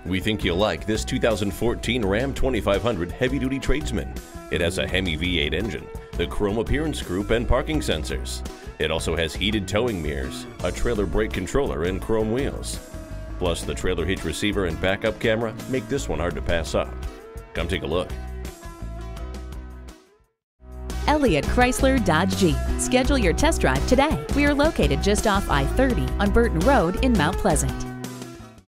We think you'll like this 2014 Ram 2500 heavy-duty Tradesman. It has a Hemi V8 engine, the chrome appearance group, and parking sensors. It also has heated towing mirrors, a trailer brake controller, and chrome wheels. Plus, the trailer hitch receiver and backup camera make this one hard to pass up. Come take a look. Elliott Chrysler Dodge Jeep. Schedule your test drive today. We are located just off I-30 on Burton Road in Mount Pleasant.